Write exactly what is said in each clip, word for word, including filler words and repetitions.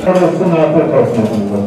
Orası afiyet olsun hepinize.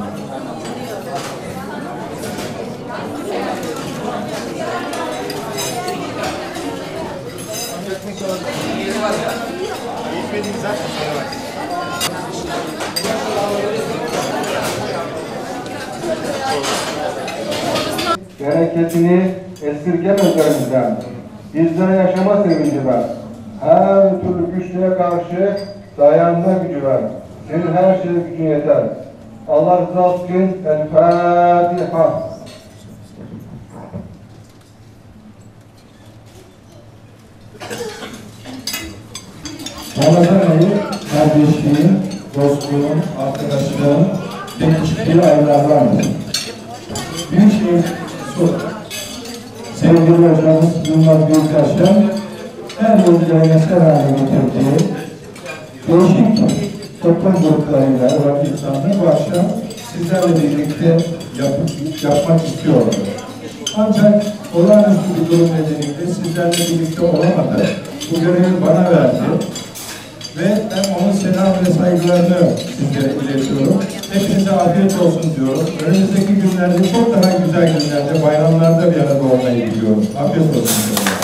Bereketini esirgeme üzerimizden. Bizlere yaşama sevinci ver. Her türlü güçlüğe karşı dayanma gücü ver. Senin her şeye gücün yeter. Allah rızası için El Fatiha. Ramazan ayı kardeşliğin, dostluğun, arkadaşlığın pekiştiği aylardandır. Büyükşehir sevgili hocamız Yılmaz Gültaş'ın her yıl geleneksel hale getirdiği değişik toplum gruplarıyla ve insanlar bu akşam sizlerle birlikte yap yapmak istiyorlar. Ancak olağanüstü bir durum nedeniyle sizlerle birlikte olamadı. Bu görevi bana verdi. Ve ben onun selam ve saygılarını sizlere iletiyorum. Hepinize afiyet olsun diyorum. Önümüzdeki günlerde çok daha güzel günlerde, bayramlarda bir arada olmayı diliyorum. Afiyet olsun diyorum.